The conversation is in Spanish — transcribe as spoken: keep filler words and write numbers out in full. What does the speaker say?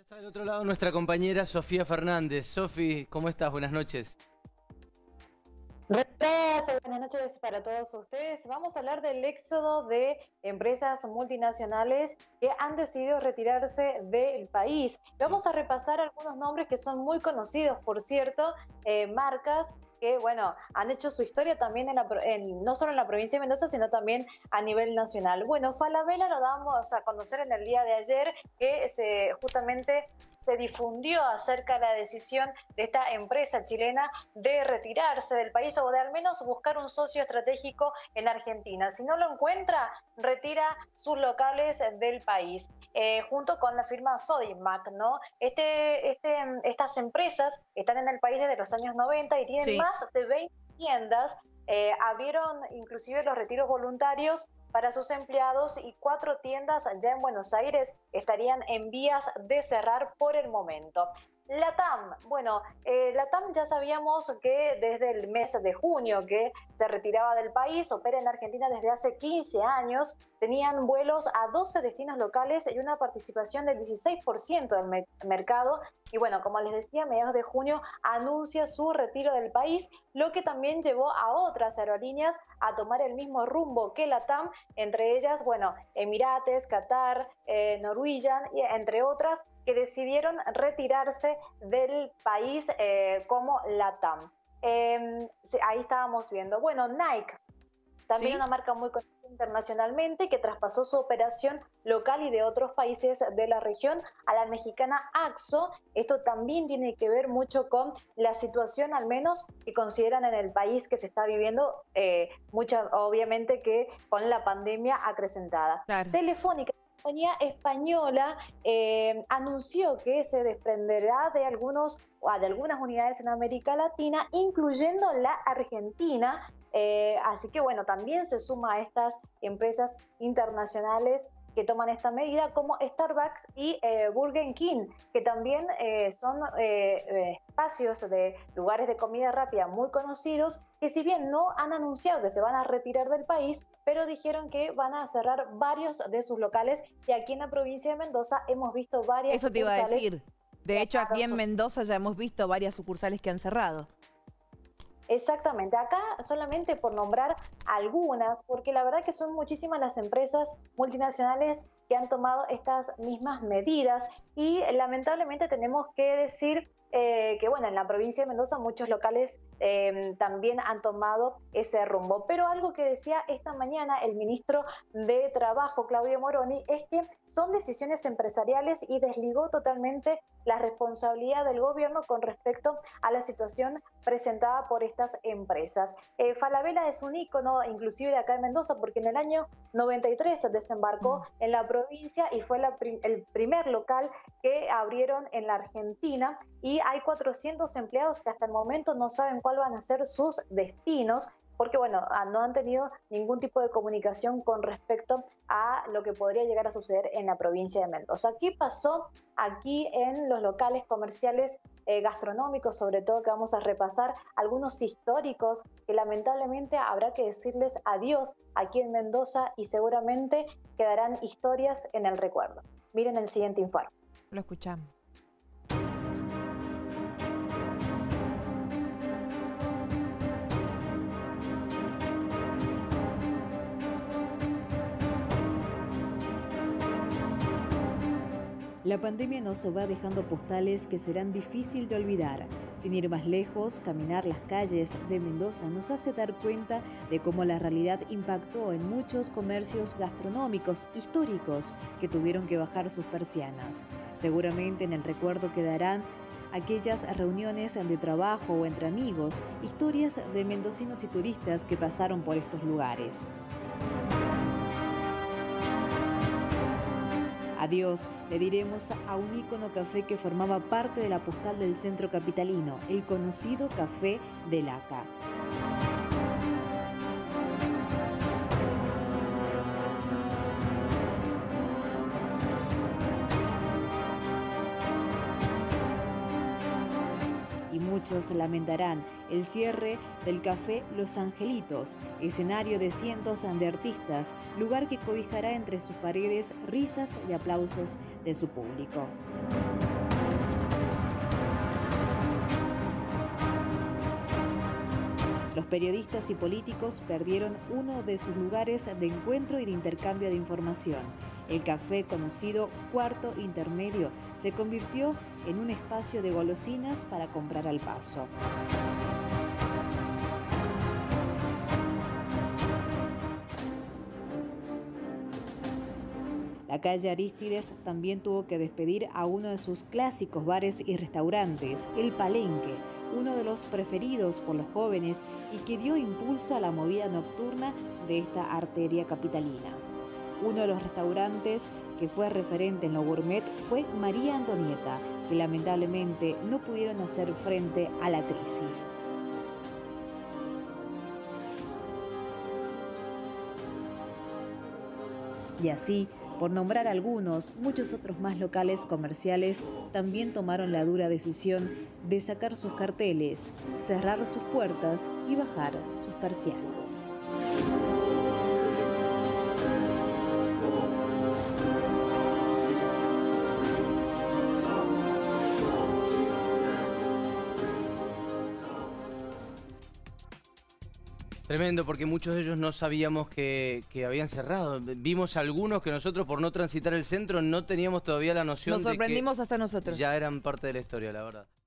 Está del otro lado nuestra compañera Sofía Fernández. Sofi, ¿cómo estás? Buenas noches. Gracias, buenas noches para todos ustedes. Vamos a hablar del éxodo de empresas multinacionales que han decidido retirarse del país. Vamos a repasar algunos nombres que son muy conocidos, por cierto, eh, marcas que, bueno, han hecho su historia también en la, en, no solo en la provincia de Mendoza, sino también a nivel nacional. Bueno, Falabella lo damos a conocer en el día de ayer, que se justamente se difundió acerca de la decisión de esta empresa chilena de retirarse del país o de al menos buscar un socio estratégico en Argentina. Si no lo encuentra, retira sus locales del país, eh, junto con la firma Sodimac, ¿no? Este, este, estas empresas están en el país desde los años noventa y tienen sí. más de veinte tiendas. Eh, abrieron inclusive los retiros voluntarios para sus empleados y cuatro tiendas ya en Buenos Aires estarían en vías de cerrar por el momento. LATAM, bueno, eh, LATAM ya sabíamos que desde el mes de junio que se retiraba del país, opera en Argentina desde hace quince años, tenían vuelos a doce destinos locales y una participación del dieciséis por ciento del me mercado. Y bueno, como les decía, a mediados de junio anuncia su retiro del país, lo que también llevó a otras aerolíneas a tomar el mismo rumbo que LATAM, entre ellas, bueno, Emirates, Qatar, eh, Norwegian, y entre otras, que decidieron retirarse del país eh, como LATAM. Eh, ahí estábamos viendo. Bueno, Nike, también ¿sí? una marca muy conocida internacionalmente, que traspasó su operación local y de otros países de la región a la mexicana Axo. Esto también tiene que ver mucho con la situación, al menos, que consideran en el país que se está viviendo, eh, mucha, obviamente que con la pandemia acrecentada. Claro. Telefónica, la compañía española, eh, anunció que se desprenderá de, algunos, de algunas unidades en América Latina, incluyendo la Argentina. Eh, así que bueno, también se suma a estas empresas internacionales que toman esta medida, como Starbucks y eh, Burger King, que también eh, son eh, eh, espacios de lugares de comida rápida muy conocidos, que si bien no han anunciado que se van a retirar del país, pero dijeron que van a cerrar varios de sus locales, y aquí en la provincia de Mendoza hemos visto varias Eso te iba a decir. De hecho, aquí en Mendoza ya hemos visto varias sucursales que han cerrado. Exactamente, acá solamente por nombrar algunas, porque la verdad que son muchísimas las empresas multinacionales que han tomado estas mismas medidas, y lamentablemente tenemos que decir eh, que bueno, en la provincia de Mendoza muchos locales eh, también han tomado ese rumbo. Pero algo que decía esta mañana el ministro de Trabajo, Claudio Moroni, es que son decisiones empresariales y desligó totalmente la responsabilidad del gobierno con respecto a la situación presentada por estas empresas. Eh, Falabella es un ícono inclusive de acá en Mendoza, porque en el año noventa y tres desembarcó mm. en la provincia y fue la, el primer local que abrieron en la Argentina, y hay cuatrocientos empleados que hasta el momento no saben cuáles van a ser sus destinos, porque bueno, no han tenido ningún tipo de comunicación con respecto a lo que podría llegar a suceder en la provincia de Mendoza. ¿Qué pasó aquí en los locales comerciales eh, gastronómicos, sobre todo, que vamos a repasar algunos históricos que lamentablemente habrá que decirles adiós aquí en Mendoza, y seguramente quedarán historias en el recuerdo? Miren el siguiente informe. Lo escuchamos. La pandemia nos va dejando postales que serán difícil de olvidar. Sin ir más lejos, caminar las calles de Mendoza nos hace dar cuenta de cómo la realidad impactó en muchos comercios gastronómicos históricos que tuvieron que bajar sus persianas. Seguramente en el recuerdo quedarán aquellas reuniones de trabajo o entre amigos, historias de mendocinos y turistas que pasaron por estos lugares. Adiós, le diremos a un ícono café que formaba parte de la postal del centro capitalino, el conocido Café del Aca. Y muchos lamentarán el cierre del Café Los Angelitos, escenario de cientos de artistas, lugar que cobijará entre sus paredes risas y aplausos de su público. Los periodistas y políticos perdieron uno de sus lugares de encuentro y de intercambio de información. El café, conocido Cuarto Intermedio, se convirtió en un espacio de golosinas para comprar al paso. La calle Arístides también tuvo que despedir a uno de sus clásicos bares y restaurantes, El Palenque, uno de los preferidos por los jóvenes y que dio impulso a la movida nocturna de esta arteria capitalina. Uno de los restaurantes que fue referente en lo gourmet fue María Antonieta, que lamentablemente no pudieron hacer frente a la crisis. Y así, por nombrar algunos, muchos otros más locales comerciales también tomaron la dura decisión de sacar sus carteles, cerrar sus puertas y bajar sus persianas. Tremendo, porque muchos de ellos no sabíamos que, que habían cerrado. Vimos algunos que nosotros, por no transitar el centro, no teníamos todavía la noción de que nos sorprendimos hasta nosotros. Ya eran parte de la historia, la verdad.